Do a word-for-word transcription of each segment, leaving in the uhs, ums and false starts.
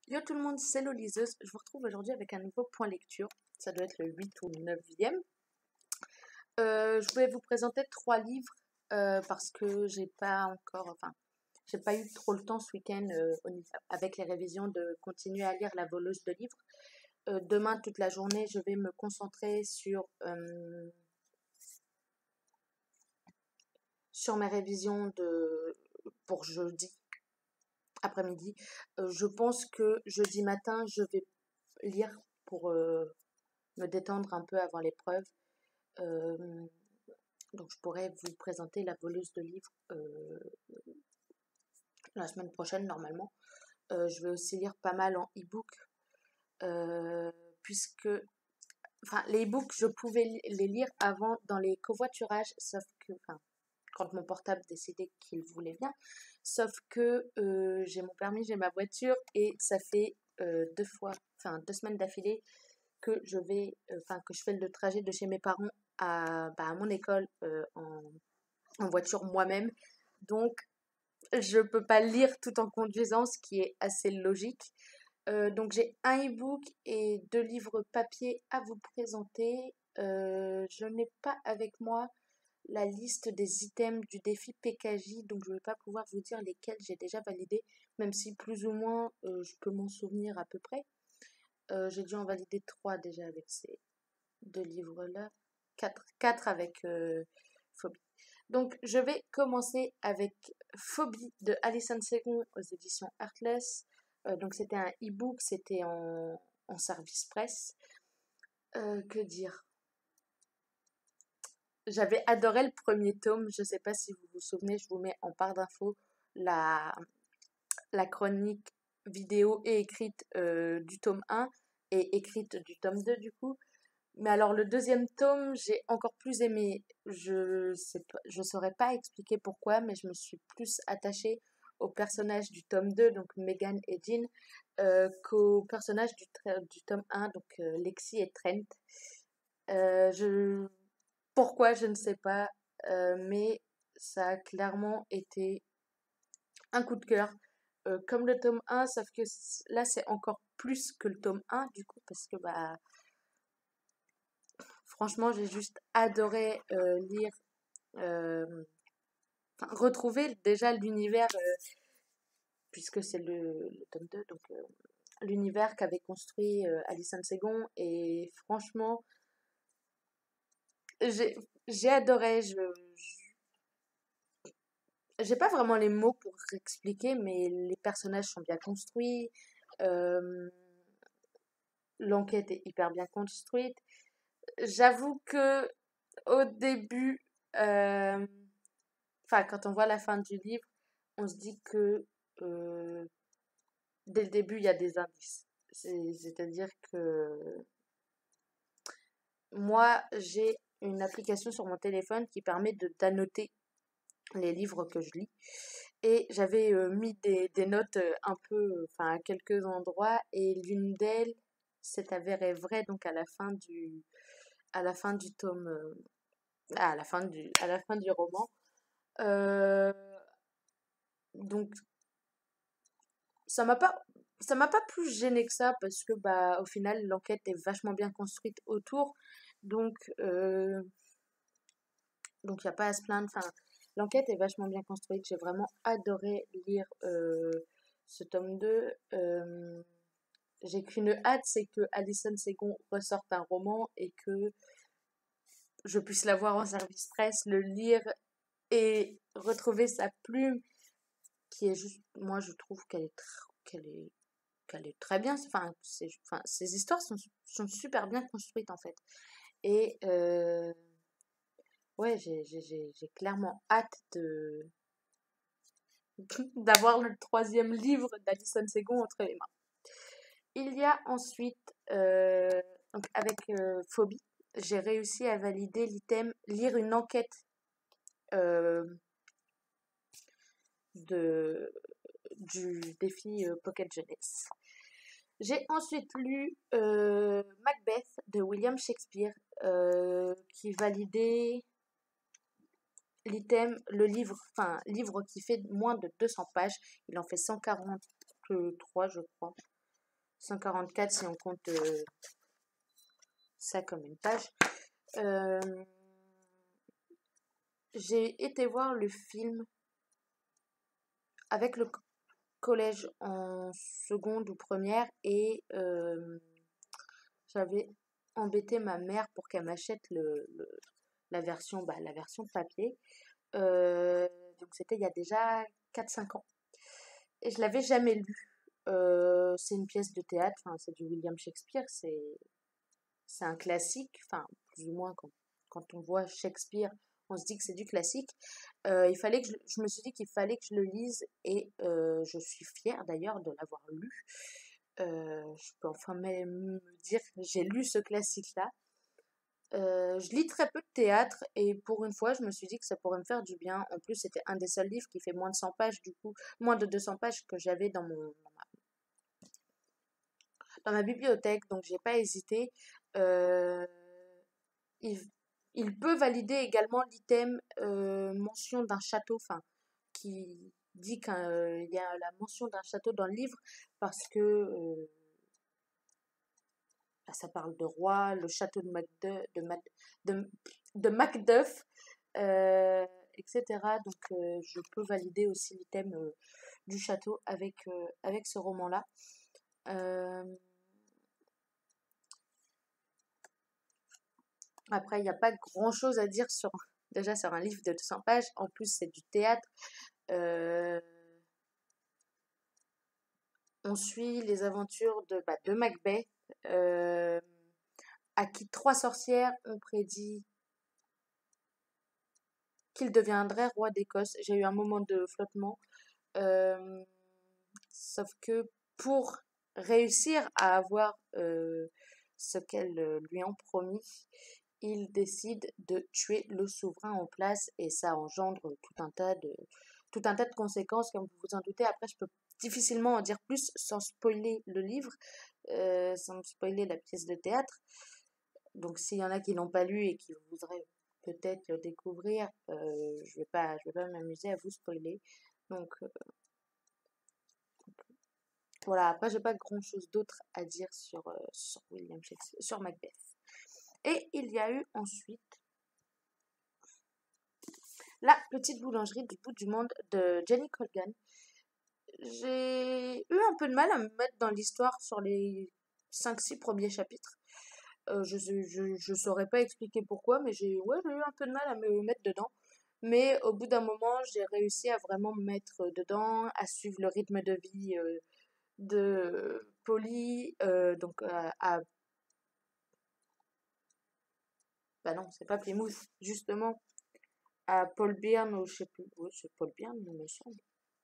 Yo tout le monde, c'est Loliseuse. Je vous retrouve aujourd'hui avec un nouveau point lecture. Ça doit être le huit ou le neuvième. Euh, je voulais vous présenter trois livres euh, parce que j'ai pas encore, enfin, j'ai pas eu trop le temps ce week-end euh, au niveau- avec les révisions de continuer à lire La voleuse de livres. Euh, demain, toute la journée, je vais me concentrer sur, euh, sur mes révisions de, pour jeudi après-midi. Euh, je pense que jeudi matin, je vais lire pour euh, me détendre un peu avant l'épreuve. Euh, donc je pourrais vous présenter La voleuse de livres euh, la semaine prochaine normalement. Euh, je vais aussi lire pas mal en e-book euh, puisque enfin les e-books je pouvais les lire avant dans les covoiturages sauf que enfin quand mon portable décidait qu'il voulait bien, sauf que euh, j'ai mon permis, j'ai ma voiture et ça fait euh, deux fois, enfin deux semaines d'affilée que je vais, euh, enfin que je fais le trajet de chez mes parents à, bah, à mon école euh, en, en voiture moi-même. Donc, je peux pas lire tout en conduisant, ce qui est assez logique. Euh, donc, j'ai un e-book et deux livres papier à vous présenter. Euh, je n'ai pas avec moi la liste des items du défi P K J, donc je ne vais pas pouvoir vous dire lesquels j'ai déjà validés, même si plus ou moins euh, je peux m'en souvenir à peu près. Euh, j'ai dû en valider trois déjà avec ces deux livres-là. Quatre, quatre avec euh, Phobie. Donc, je vais commencer avec Phobie de Alison Segon aux éditions Heartless. Euh, donc, c'était un e-book, c'était en, en service presse. Euh, que dire? J'avais adoré le premier tome. Je ne sais pas si vous vous souvenez, je vous mets en barre d'infos la, la chronique vidéo et écrite euh, du tome un et écrite du tome deux du coup. Mais alors le deuxième tome, j'ai encore plus aimé. Je sais pas, je saurais pas expliquer pourquoi, mais je me suis plus attachée au personnage du tome deux, donc Megan et Jean, euh, qu'au personnage du, du tome un, donc euh, Lexi et Trent. Euh, je, pourquoi, je ne sais pas, euh, mais ça a clairement été un coup de cœur. Euh, comme le tome un, sauf que là c'est encore plus que le tome un, du coup, parce que bah franchement, j'ai juste adoré euh, lire, euh, enfin, retrouver déjà l'univers, euh, puisque c'est le, le tome deux, donc euh, l'univers qu'avait construit euh, Alison Segon. Et franchement, j'ai j'ai adoré. Je, j'ai pas vraiment les mots pour expliquer, mais les personnages sont bien construits. euh, L'enquête est hyper bien construite. J'avoue que au début, euh, enfin, quand on voit la fin du livre, on se dit que euh, dès le début, il y a des indices. C'est- C'est-à-dire que moi, j'ai une application sur mon téléphone qui permet de d'annoter les livres que je lis. Et j'avais euh, mis des, des notes euh, un peu, euh, enfin, à quelques endroits, et l'une d'elles s'est avérée vraie, donc à la fin du, à la fin du tome, euh, à la fin du, à la fin du roman. Euh, donc ça m'a pas ça m'a pas plus gêné que ça parce que bah au final l'enquête est vachement bien construite autour, donc euh, donc il y a pas à se plaindre. Enfin, l'enquête est vachement bien construite, j'ai vraiment adoré lire euh, ce tome deux. Euh, j'ai qu'une hâte, c'est que Alison Segon ressorte un roman et que je puisse l'avoir en service presse, le lire et retrouver sa plume qui est juste, moi je trouve qu'elle est tr- qu'elle est qu'elle est très bien. Enfin, c'est, enfin, ces histoires sont, sont super bien construites en fait. Et euh, ouais, j'ai, j'ai, j'ai j'ai clairement hâte de d'avoir le troisième livre d'Alison Segon entre les mains. Il y a ensuite, euh, donc avec euh, Phobie, j'ai réussi à valider l'item lire une enquête euh, de, du défi euh, Pocket Jeunesse. J'ai ensuite lu euh, Macbeth de William Shakespeare, euh, qui validait l'item, le livre, enfin, livre qui fait moins de deux cents pages. Il en fait cent quarante-trois, je crois. cent quarante-quatre si on compte euh, ça comme une page. Euh, j'ai été voir le film avec le collège en seconde ou première et euh, j'avais embêté ma mère pour qu'elle m'achète le, le- la version, bah, la version papier. Euh, donc c'était il y a déjà quatre cinq ans. Et je l'avais jamais lu. Euh, c'est une pièce de théâtre, enfin, c'est du William Shakespeare, c'est c'est un classique, enfin plus ou moins quand, quand on voit Shakespeare, on se dit que c'est du classique. Euh, il fallait que je, je me suis dit qu'il fallait que je le lise et euh, je suis fière d'ailleurs de l'avoir lu. Euh, je peux enfin même me dire que j'ai lu ce classique-là. Euh, je lis très peu de théâtre et pour une fois, je me suis dit que ça pourrait me faire du bien. En plus, c'était un des seuls livres qui fait moins de cent pages, du coup, moins de deux cents pages que j'avais dans mon, dans ma bibliothèque, donc j'ai pas hésité. Euh, il, il peut valider également l'item euh, mention d'un château, enfin, qui dit qu'il y a la mention d'un château dans le livre parce que euh, bah, ça parle de roi, le château de Macduff, de, Mac- de, de Macduff, euh, et cetera. Donc euh, je peux valider aussi l'item euh, du château avec, euh, avec ce roman-là. Euh, Après, il n'y a pas grand-chose à dire sur déjà sur un livre de deux cents pages. En plus, c'est du théâtre. Euh, on suit les aventures de, bah, de Macbeth, euh, à qui trois sorcières ont prédit qu'il deviendrait roi d'Écosse. J'ai eu un moment de flottement. Euh, sauf que pour réussir à avoir euh, ce qu'elles euh, lui ont promis, il décide de tuer le souverain en place et ça engendre tout un tas de, tout un tas de conséquences, comme vous vous en doutez. Après, je peux difficilement en dire plus sans spoiler le livre, euh, sans spoiler la pièce de théâtre. Donc, s'il y en a qui l'ont pas lu et qui voudraient peut-être le découvrir, euh, je vais pas, je vais pas m'amuser à vous spoiler. Donc, euh, voilà. Après, j'ai pas grand-chose d'autre à dire sur, euh, sur William Shakespeare, sur Macbeth. Et il y a eu ensuite La petite boulangerie du bout du monde de Jenny Colgan. J'ai eu un peu de mal à me mettre dans l'histoire sur les cinq six premiers chapitres. Euh, je, je, je saurais pas expliquer pourquoi, mais j'ai ouais, j'ai eu un peu de mal à me mettre dedans. Mais au bout d'un moment, j'ai réussi à vraiment me mettre dedans, à suivre le rythme de vie euh, de Polly, euh, donc à, à- bah non, c'est pas Plymouth, justement, à Paul Byrne, ou je sais plus, oui, c'est Paul Byrne, il me semble.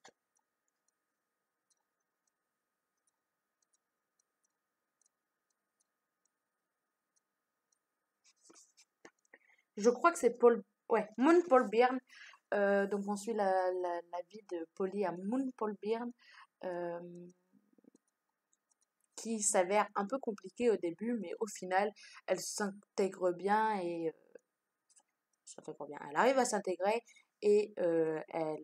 Je crois que c'est Paul, ouais, Moon Paul Byrne. Euh, donc on suit la, la, la vie de Polly à Moon Paul Byrne, euh, qui s'avère un peu compliquée au début, mais au final, elle s'intègre bien et euh, s'intègre bien. Elle arrive à s'intégrer et euh, elle,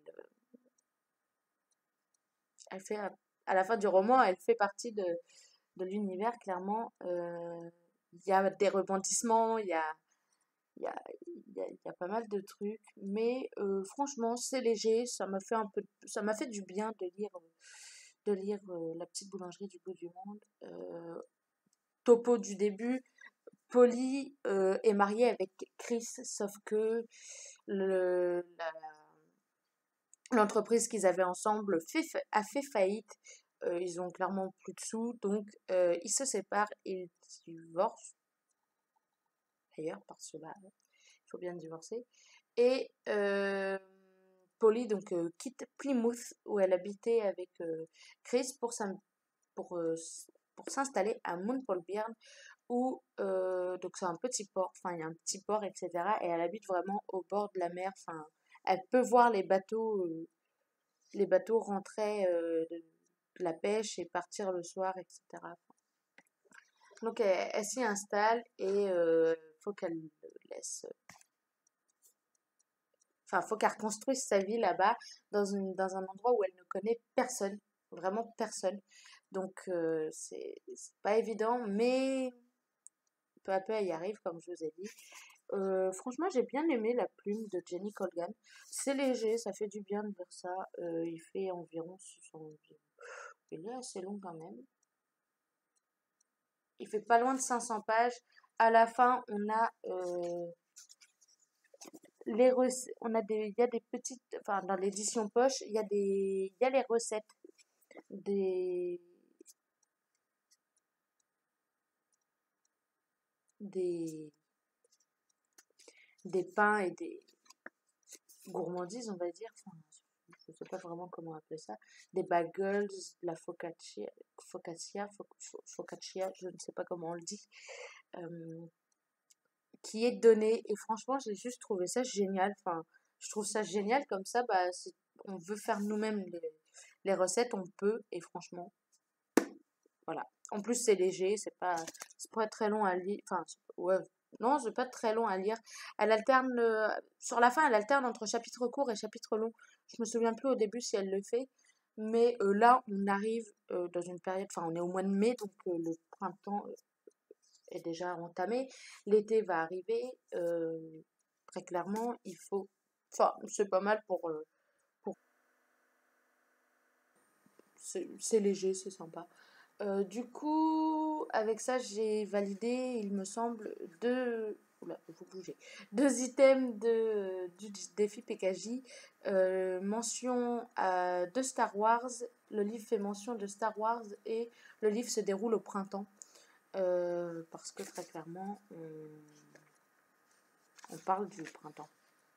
elle fait à la fin du roman, elle fait partie de, de l'univers clairement. Euh, Il y a des rebondissements, il y a Il y a, il y a- il y a pas mal de trucs, mais euh, franchement, c'est léger. Ça m'a fait un peu, ça m'a fait du bien de lire, euh, de lire euh, La petite boulangerie du bout du monde. Euh, topo du début, Polly euh, est mariée avec Chris, sauf que le, la- l'entreprise qu'ils avaient ensemble fait, fa- a fait faillite. Euh, ils ont clairement plus de sous, donc euh, ils se séparent, ils divorcent d'ailleurs, parce que bah, il faut bien divorcer. Et euh, Polly donc euh, quitte Plymouth où elle habitait avec euh, Chris pour s'in- pour, euh, s- pour s'installer à Mount Paul Byrne où euh, donc c'est un petit port, enfin il y a un petit port et cetera. Et elle habite vraiment au bord de la mer. Enfin, elle peut voir les bateaux euh, les bateaux rentrer euh, de, de la pêche et partir le soir, et cetera. Donc elle, elle s'y installe et euh, faut qu'elle laisse Enfin, faut qu'elle reconstruise sa vie là-bas, dans, une, dans un endroit où elle ne connaît personne, vraiment personne. Donc, euh, c'est c'est pas évident, mais peu à peu, elle y arrive, comme je vous ai dit. Euh, franchement, j'ai bien aimé la plume de Jenny Colgan. C'est léger, ça fait du bien de voir ça. Euh, il fait environ six cents. Il est assez long quand même. Il fait pas loin de cinq cents pages. À la fin, on a euh, les recettes. On a des, il y a des petites, enfin dans l'édition poche, il y a des, il y a les recettes des, des, des pains et des gourmandises, on va dire. Enfin, je sais pas vraiment comment appeler ça. Des bagels, de la focaccia, focaccia, fo- fo- focaccia, je ne sais pas comment on le dit. Euh, qui est donné. Et franchement, j'ai juste trouvé ça génial. Enfin, je trouve ça génial comme ça. Bah, si on veut faire nous-mêmes les, les recettes, on peut. Et franchement, voilà. En plus, c'est léger, c'est pas, c'est pas très long à lire. Enfin, c'est- ouais, non, c'est pas très long à lire. Elle alterne, euh, sur la fin, elle alterne entre chapitres courts et chapitres longs. Je me souviens plus au début si elle le fait. Mais euh, là, on arrive euh, dans une période, enfin, on est au mois de mai, donc euh, le printemps est déjà entamé. L'été va arriver. euh, très clairement, il faut. Enfin, c'est pas mal pour. euh, pour... C'est c'est léger, c'est sympa. Euh, du coup, avec ça, j'ai validé, il me semble, deux. Oula, vous bougez. Deux items de, du défi P K J. Euh, mention à, de Star Wars. Le livre fait mention de Star Wars et le livre se déroule au printemps. Euh, parce que très clairement, on, on parle du printemps.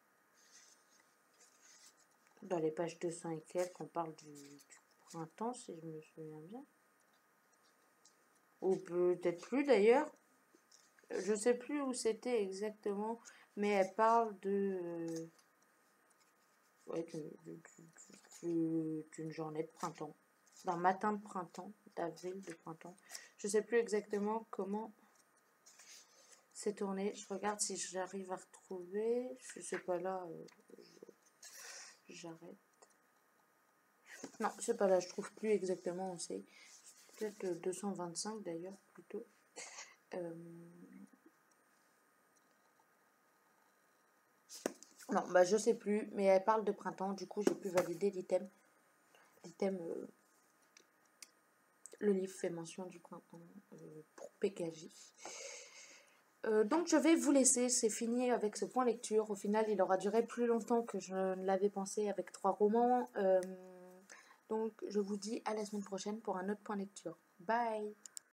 Dans les pages deux cents et quelques, on parle du, du printemps, si je me souviens bien. Ou peut-être plus d'ailleurs. Je sais plus où c'était exactement, mais elle parle de. Ouais, d'une journée de printemps. D'un matin de printemps, d'avril de printemps. Je sais plus exactement comment c'est tourné. Je regarde si j'arrive à retrouver. Je sais pas là. euh, J'arrête. Non, c'est pas là, je trouve plus exactement où c'est. Peut-être le deux cent vingt-cinq d'ailleurs, plutôt. Euh, Non, bah je sais plus, mais elle parle de printemps, du coup j'ai pu valider l'item. L'item, euh, le livre fait mention du printemps euh, pour P K J. Euh, donc je vais vous laisser, c'est fini avec ce point lecture. Au final, il aura duré plus longtemps que je ne l'avais pensé avec trois romans. Euh, donc je vous dis à la semaine prochaine pour un autre point lecture. Bye!